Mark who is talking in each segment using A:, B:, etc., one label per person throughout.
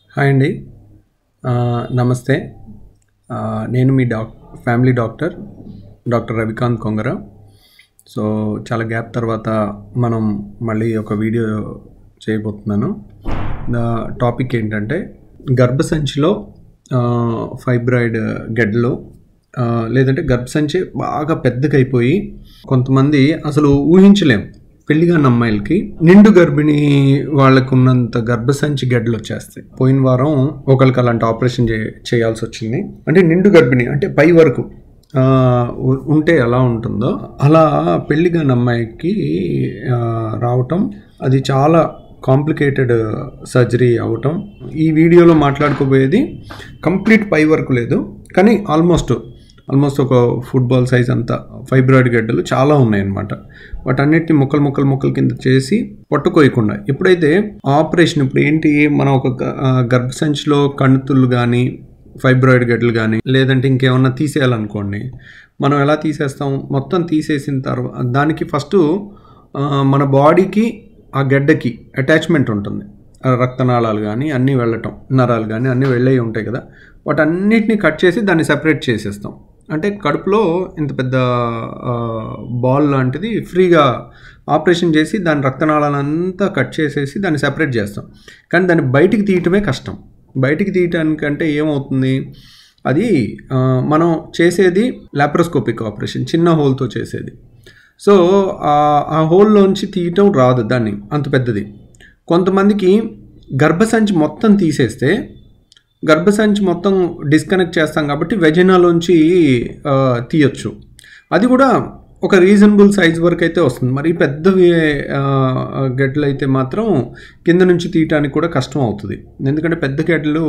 A: Hi అండి, నమస్తే. నేను మీ family doctor Ravikanth Kongara. So చాలా గ్యాప్ తర్వాత మనం మళ్ళీ ఒక వీడియో చేయబోతున్నాను. టాపిక్ ఏంటంటే గర్భసంచిలో ఫైబ్రాయిడ్ గడ్డలు, లేదంటే గర్భసంచి బాగా పెద్దగా అయిపోయి కొంతమంది అసలు ఊహించలేం. పెళ్లిగాని అమ్మాయిలకి నిండు గర్భిణీ వాళ్ళకు ఉన్నంత గర్భసంచి గడ్డలు వచ్చేస్తాయి. పోయిన వారం ఒకరికి అలాంటి ఆపరేషన్ చేయాల్సి వచ్చింది. అంటే నిండు గర్భిణి అంటే పై వరకు ఉంటే ఎలా ఉంటుందో అలా పెళ్లిగాని అమ్మాయికి రావటం, అది చాలా కాంప్లికేటెడ్ సర్జరీ అవటం. ఈ వీడియోలో మాట్లాడుకోబోయేది కంప్లీట్ పై వరకు లేదు, కానీ ఆల్మోస్ట్ ఒక ఫుట్బాల్ సైజ్ అంతా ఫైబ్రాయిడ్ గడ్డలు చాలా ఉన్నాయన్నమాట. వాటన్నిటిని ముక్కలు కింద చేసి పట్టుకోయకుండా ఎప్పుడైతే ఆపరేషన్, ఇప్పుడు ఏంటి, మనం ఒక గర్భసంచిలో కణుతులు కానీ ఫైబ్రాయిడ్ గడ్డలు కానీ లేదంటే ఇంకేమన్నా తీసేయాలనుకోండి, మనం ఎలా తీసేస్తాం? మొత్తం తీసేసిన తర్వాత దానికి ఫస్ట్ మన బాడీకి ఆ గడ్డకి అటాచ్మెంట్ ఉంటుంది. రక్తనాళాలు కానీ అన్నీ వెళ్ళటం, నరాలు కానీ అన్నీ వెళ్ళయి ఉంటాయి కదా, వాటన్నిటిని కట్ చేసి దాన్ని సెపరేట్ చేసేస్తాం. అంటే కడుపులో ఇంత పెద్ద బాల్ లాంటిది ఫ్రీగా ఆపరేషన్ చేసి దాని రక్తనాళాలంతా కట్ చేసేసి దాన్ని సెపరేట్ చేస్తాం. కానీ దాన్ని బయటికి తీయటమే కష్టం. బయటికి తీయటానికంటే ఏమవుతుంది, అది మనం చేసేది లాపరోస్కోపిక్ ఆపరేషన్, చిన్న హోల్తో చేసేది. సో ఆ హోల్లోంచి తీయటం రాదు, దాన్ని అంత పెద్దది. కొంతమందికి గర్భసంచి మొత్తం తీసేస్తే, గర్భసంచి మొత్తం డిస్కనెక్ట్ చేస్తాం కాబట్టి వెజినాలోంచి తీయచ్చు. అది కూడా ఒక రీజనబుల్ సైజ్ వరకు అయితే వస్తుంది. మరి పెద్దవి గడ్డలు అయితే మాత్రం కింద నుంచి తీయటానికి కూడా కష్టం అవుతుంది. ఎందుకంటే పెద్ద గడ్డలు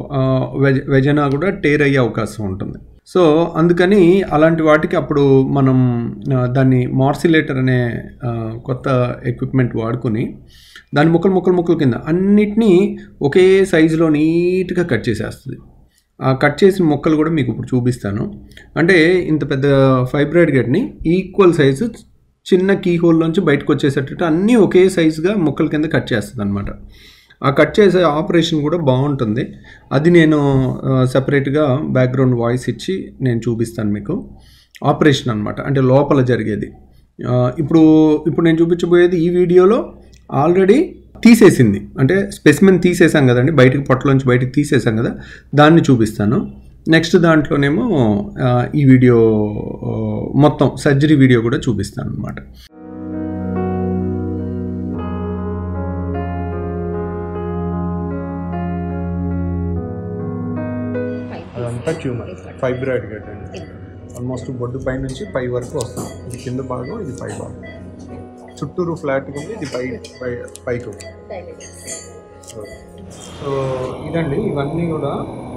A: వెజనా కూడా టేర్ అయ్యే అవకాశం ఉంటుంది. సో అందుకని అలాంటి వాటికి అప్పుడు మనం దాన్ని మార్సిలేటర్ అనే కొత్త ఎక్విప్మెంట్ వాడుకొని దాని ముక్కలు కింద అన్నిటినీ ఒకే సైజులో నీట్గా కట్ చేసేస్తుంది. ఆ కట్ చేసిన ముక్కలు కూడా మీకు ఇప్పుడు చూపిస్తాను. అంటే ఇంత పెద్ద ఫైబ్రాయిడ్ గడ్ని ఈక్వల్ సైజు చిన్న కీ హోల్లోంచి బయటకు వచ్చేసేటట్టు అన్నీ ఒకే సైజుగా ముక్కల కింద కట్ చేస్తుంది అనమాట. ఆ కట్ చేసే ఆపరేషన్ కూడా బాగుంటుంది. అది నేను సపరేట్గా బ్యాక్గ్రౌండ్ వాయిస్ ఇచ్చి నేను చూపిస్తాను మీకు. ఆపరేషన్ అనమాట, అంటే లోపల జరిగేది. ఇప్పుడు నేను చూపించబోయేది ఈ వీడియోలో ఆల్రెడీ తీసేసింది, అంటే స్పెసిమెన్ తీసేసాం కదండి, పొట్టలోంచి బయటకు తీసేసాం కదా, దాన్ని చూపిస్తాను. నెక్స్ట్ దాంట్లోనేమో ఈ వీడియో మొత్తం సర్జరీ వీడియో కూడా చూపిస్తాను అనమాట. అదంతా ట్యూమర్, ఫైబ్రాయిడ్ గడ్డ అండి. ఆల్మోస్ట్ బొడ్డు పై నుంచి పై వరకు వస్తుంది. ఇది కింద భాగం, ఇది పై భాగం. చుట్టూరు ఫ్లాట్గా ఉంది, ఇది పైకి ఉంది. సో ఇదండి, ఇవన్నీ కూడా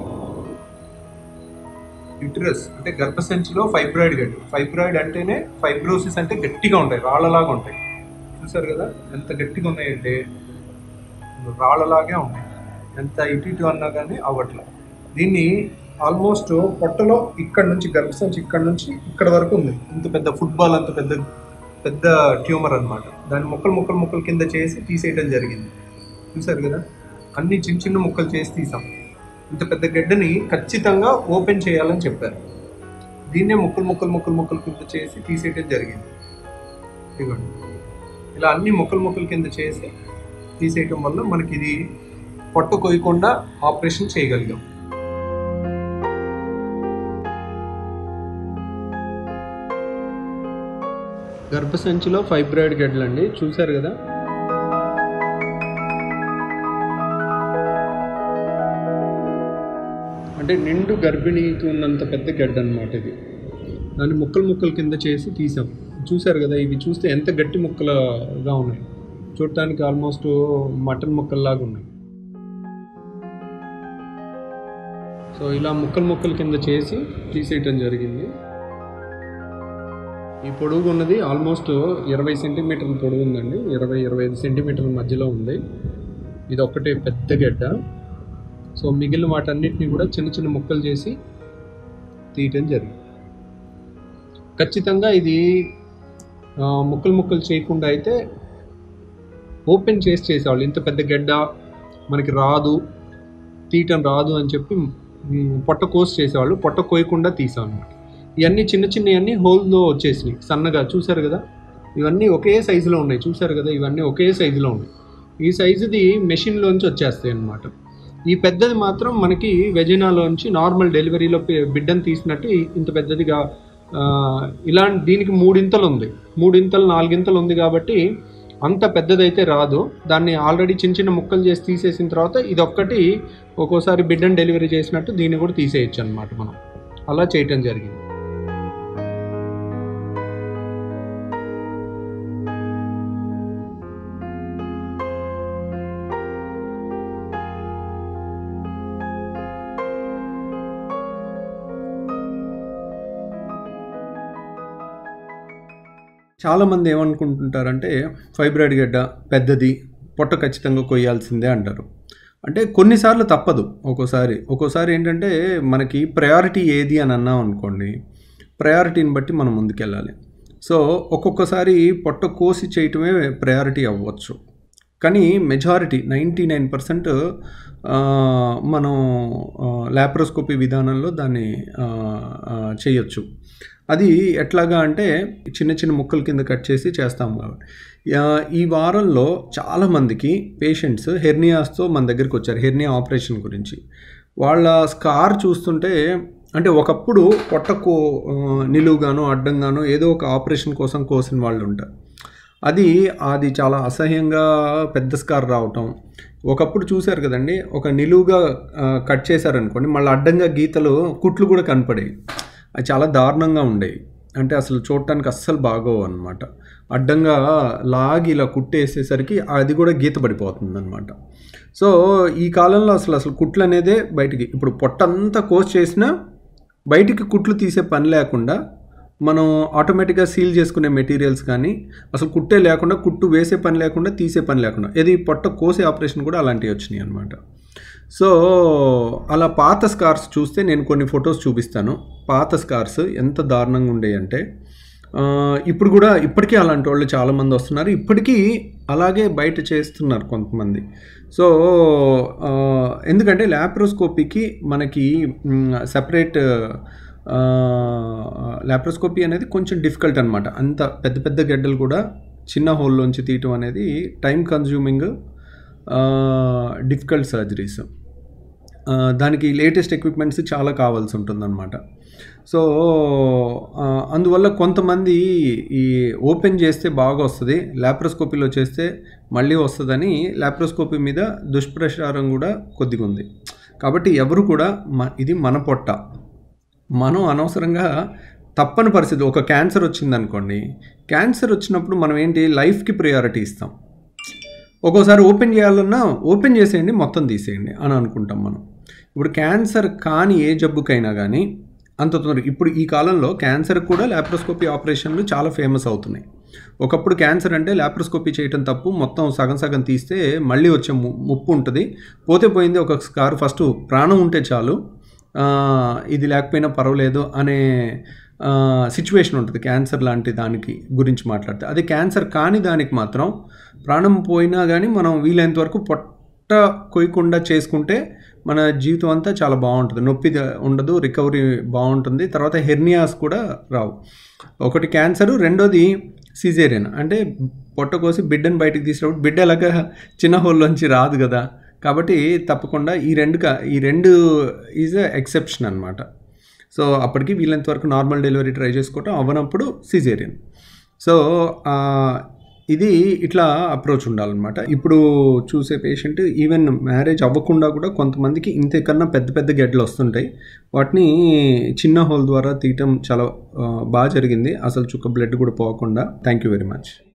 A: యూటరస్ అంటే గర్భసంచిలో ఫైబ్రాయిడ్ గడ్డ. ఫైబ్రాయిడ్ అంటేనే ఫైబ్రోసిస్ అంటే గట్టిగా ఉంటాయి, రాళ్ళలాగా ఉంటాయి. చూసారు కదా ఎంత గట్టిగా ఉన్నాయంటే, రాళ్ళలాగే ఉంటాయి. ఎంత ఇటు అన్నా కానీ అవ్వట్లేదు. దీన్ని ఆల్మోస్ట్ పొట్టలో ఇక్కడ నుంచి గర్భసంచి ఇక్కడ నుంచి ఇక్కడ వరకు ఉంది. ఇంత పెద్ద ఫుట్బాల్ అంత పెద్ద ట్యూమర్ అనమాట. దాన్ని ముక్కలు కింద చేసి తీసేయడం జరిగింది. చూసారు కదా, అన్ని చిన్న ముక్కలు చేసి తీసాం. ఇంత పెద్ద గడ్డని ఖచ్చితంగా ఓపెన్ చేయాలని చెప్పారు. దీన్నే ముక్కలు కింద చేసి తీసేయడం జరిగింది. ఇదిగోండి, ఇలా అన్ని ముక్కలు కింద చేసి తీసేయటం వల్ల మనకి ఇది పొట్ట కొయ్యకుండా ఆపరేషన్ చేయగలిగాం. గర్భసంచిలో ఫైబ్రాయిడ్ గడ్డలు అండి, చూసారు కదా. అంటే నిండు గర్భిణీకి ఉన్నంత పెద్ద గడ్డ అనమాట ఇది. దాన్ని ముక్కలు కింద చేసి తీసాం. చూసారు కదా, ఇవి చూస్తే ఎంత గట్టి ముక్కలుగా ఉన్నాయి. చూడటానికి ఆల్మోస్ట్ మటన్ ముక్కల్లాగా ఉన్నాయి. సో ఇలా ముక్కలు కింద చేసి తీసేయటం జరిగింది. ఈ పొడుగు ఉన్నది ఆల్మోస్ట్ 20 సెంటీమీటర్ల పొడుగు ఉందండి. 20-25 సెంటీమీటర్ల మధ్యలో ఉంది. ఇది ఒక్కటే పెద్ద గడ్డ. సో మిగిలిన వాటన్నిటిని కూడా చిన్న ముక్కలు చేసి తీయటం జరిగింది. ఖచ్చితంగా ఇది ముక్కలు చేయకుండా అయితే ఓపెన్ చేసేవాళ్ళు. ఇంత పెద్ద గడ్డ మనకి రాదు, తీయటం రాదు అని చెప్పి పొట్ట కోసి చేసేవాళ్ళు. పొట్ట కోయకుండా తీసాం అనమాట. ఇవన్నీ చిన్నవన్నీ హోల్లో వచ్చేసినాయి సన్నగా. చూసారు కదా, ఇవన్నీ ఒకే సైజులో ఉన్నాయి. చూసారు కదా, ఇవన్నీ ఒకే సైజులో ఉన్నాయి. ఈ సైజుది మెషిన్లోంచి వచ్చేస్తాయి అన్నమాట. ఈ పెద్దది మాత్రం మనకి వెజినాలోంచి నార్మల్ డెలివరీలో బిడ్డను తీసినట్టు ఇంత పెద్దదిగా దీనికి 3 ఇంతలు ఉంది, 4 ఇంతలు ఉంది కాబట్టి అంత పెద్దదైతే రాదు. దాన్ని ఆల్రెడీ చిన్న ముక్కలు చేసి తీసేసిన తర్వాత ఇదొక్కటి ఒక్కోసారి బిడ్డను డెలివరీ చేసినట్టు దీన్ని కూడా తీసేయచ్చు అనమాట. మనం అలా చేయటం జరిగింది. చాలామంది ఏమనుకుంటుంటారంటే ఫైబ్రాయిడ్ గడ్డ పెద్దది, పొట్ట ఖచ్చితంగా కొయ్యాల్సిందే అంటారు. అంటే కొన్నిసార్లు తప్పదు. ఒక్కోసారి ఏంటంటే మనకి ప్రయారిటీ ఏది అని అన్నాం అనుకోండి, ప్రయారిటీని బట్టి మనం ముందుకెళ్ళాలి. సో ఒక్కొక్కసారి పొట్ట కోసి చేయటమే ప్రయారిటీ అవ్వచ్చు. కానీ మెజారిటీ 99% మనం లాప్రోస్కోపీ విధానంలో దాన్ని చేయొచ్చు. అది ఎట్లాగా అంటే చిన్న ముక్కల కింద కట్ చేసి చేస్తాం కాబట్టి. ఈ వారంలో చాలామందికి పేషెంట్స్ హెర్నియాస్తో మన దగ్గరికి వచ్చారు, హెర్నియా ఆపరేషన్ గురించి. వాళ్ళ స్కార్ చూస్తుంటే అంటే ఒకప్పుడు పొట్టకు నిలువుగానో అడ్డంగానో ఏదో ఒక ఆపరేషన్ కోసం కోసిన వాళ్ళు ఉంటారు. అది చాలా అసహ్యంగా పెద్ద స్కార్ రావటం. ఒకప్పుడు చూశారు కదండి, ఒక నిలువుగా కట్ చేశారనుకోండి, మళ్ళీ అడ్డంగా గీతలు కుట్లు కూడా కనపడేవి. అది చాలా దారుణంగా ఉండేవి. అంటే అసలు చూడటానికి అస్సలు బాగోవు అనమాట. అడ్డంగా లాగి ఇలా కుట్టేసేసరికి అది కూడా గీత పడిపోతుంది అనమాట. సో ఈ కాలంలో అసలు కుట్లు అనేదే బయటికి, ఇప్పుడు పొట్టంతా కోసి చేసినా బయటికి కుట్లు తీసే పని లేకుండా మనం ఆటోమేటిక్గా సీల్ చేసుకునే మెటీరియల్స్ కానీ అసలు కుట్టే లేకుండా, కుట్టు వేసే పని లేకుండా, తీసే పని లేకుండా, ఇది పొట్ట కోసే ఆపరేషన్ కూడా అలాంటివి వచ్చినాయి అనమాట. సో అలా పాత స్కార్స్ చూస్తే నేను కొన్ని ఫొటోస్ చూపిస్తాను. పాత స్కార్స్ ఎంత దారుణంగా ఉండేవి అంటే ఇప్పటికీ అలాంటి వాళ్ళు చాలామంది వస్తున్నారు. ఇప్పటికీ అలాగే బయట చేస్తున్నారు కొంతమంది. సో ఎందుకంటే లాప్రోస్కోపీకి మనకి సెపరేట్ లాప్రోస్కోపీ అనేది కొంచెం డిఫికల్ట్ అనమాట. అంత పెద్ద గడ్డలు కూడా చిన్న హోల్లోంచి తీయటం అనేది టైం కన్జ్యూమింగ్ డిఫికల్ట్ సర్జరీస్. దానికి లేటెస్ట్ ఎక్విప్మెంట్స్ చాలా కావాల్సి ఉంటుందన్నమాట. సో అందువల్ల కొంతమంది ఈ ఓపెన్ చేస్తే బాగా వస్తుంది, లాప్రోస్కోపీలో చేస్తే మళ్ళీ వస్తుందని లాప్రోస్కోపీ మీద దుష్ప్రచారం కూడా కొద్దిగా ఉంది. కాబట్టి ఎవరు కూడా ఇది మన పొట్ట, మనం అనవసరంగా తప్పని పరిస్థితి, ఒక క్యాన్సర్ వచ్చిందనుకోండి, క్యాన్సర్ వచ్చినప్పుడు మనం ఏంటి లైఫ్కి ప్రయారిటీ ఇస్తాం. ఒక్కోసారి ఓపెన్ చేయాలన్నా ఓపెన్ చేసేయండి, మొత్తం తీసేయండి అని అనుకుంటాం మనం. ఇప్పుడు క్యాన్సర్ కాని ఏ జబ్బుకైనా కానీ అంత తొందరగా, ఇప్పుడు ఈ కాలంలో క్యాన్సర్ కూడా లాప్రోస్కోపీ ఆపరేషన్లు చాలా ఫేమస్ అవుతున్నాయి. ఒకప్పుడు క్యాన్సర్ అంటే లాప్రోస్కోపీ చేయటం తప్పు, మొత్తం సగం తీస్తే మళ్ళీ వచ్చే ముప్పు ఉంటుంది, పోతే పోయింది, ఒక స్కార్, ఫస్ట్ ప్రాణం ఉంటే చాలు, ఇది లేకపోయినా పర్వాలేదు అనే సిచ్యువేషన్ ఉంటుంది క్యాన్సర్ లాంటి దానికి గురించి మాట్లాడితే. అదే క్యాన్సర్ కాని దానికి మాత్రం ప్రాణం పోయినా కానీ మనం వీలైనంత వరకు పొట్ట కొయ్యకుండా చేసుకుంటే మన జీవితం అంతా చాలా బాగుంటుంది, నొప్పి ఉండదు, రికవరీ బాగుంటుంది, తర్వాత హెర్నియాస్ కూడా రావు. ఒకటి క్యాన్సరు, రెండోది సిజేరియన్, అంటే పొట్ట కోసి బిడ్డను బయటికి తీసినప్పుడు బిడ్డ ఎలాగా చిన్న హోల్లోంచి రాదు కదా, కాబట్టి తప్పకుండా ఈ రెండు ఈజ్ ఎక్సెప్షన్ అనమాట. సో అప్పటికి వీళ్ళంత వరకు నార్మల్ డెలివరీ ట్రై చేసుకోవటం, అవ్వనప్పుడు సిజేరియన్. సో ఇది ఇట్లా అప్రోచ్ ఉండాలన్నమాట. ఇప్పుడు చూసే పేషెంట్ ఈవెన్ మ్యారేజ్ అవ్వకుండా కూడా కొంతమందికి ఇంతకన్నా పెద్ద గెడ్లు వస్తుంటాయి. వాటిని చిన్న హోల్ ద్వారా తీయటం చాలా బాగా జరిగింది, అసలు చుక్క బ్లడ్ కూడా పోకుండా. Thank you very much.